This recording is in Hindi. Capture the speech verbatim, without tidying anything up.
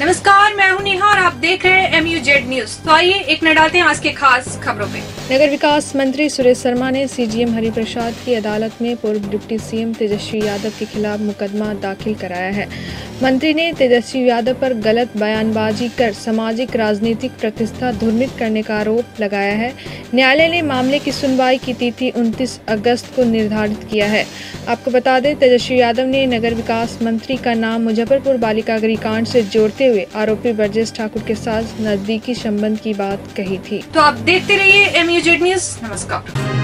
नमस्कार, मैं हूं नेहा और आप देख रहे हैं एम यू जेड न्यूज। तो आइए एक नजर डालते हैं आज के खास खबरों पे। नगर विकास मंत्री सुरेश शर्मा ने सीजीएम हरिप्रसाद की अदालत में पूर्व डिप्टी सीएम तेजस्वी यादव के खिलाफ मुकदमा दाखिल कराया है। मंत्री ने तेजस्वी यादव पर गलत बयानबाजी कर सामाजिक राजनीतिक प्रतिष्ठा ध्वनित करने का आरोप लगाया है। न्यायालय ने मामले की सुनवाई की तिथि उनतीस अगस्त को निर्धारित किया है। आपको बता दें, तेजस्वी यादव ने नगर विकास मंत्री का नाम मुजफ्फरपुर बालिका गृह कांड से जोड़ते हुए आरोपी ब्रजेश ठाकुर के साथ नजदीकी संबंध की बात कही थी। तो आप देखते रहिए एम यू जेड न्यूज। नमस्कार।